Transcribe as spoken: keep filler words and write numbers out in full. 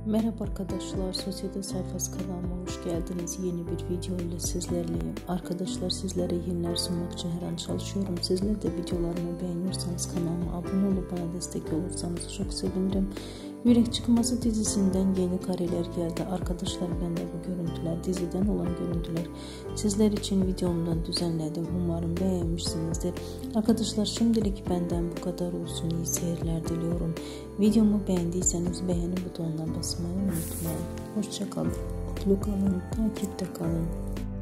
Merhaba arkadaşlar, Sosyete Sayfası kanalıma hoş geldiniz. Yeni bir video ile sizlerleyim. Arkadaşlar, sizlere yeniler sunmak için her an çalışıyorum. Sizler de videolarımı beğenirseniz kanalıma abone olup bana destek olursanız çok sevinirim. Yürek Çıkması dizisinden yeni kareler geldi. Arkadaşlar, ben de bu görüntüler diziden olan görüntüler sizler için videomdan düzenledim. Umarım beğenmişsinizdir. Arkadaşlar, şimdilik benden bu kadar olsun. İyi seyirler diliyorum. Videomu beğendiyseniz beğeni butonuna basmayı unutmayın. Hoşça kalın, mutlu kalın, takipte kalın.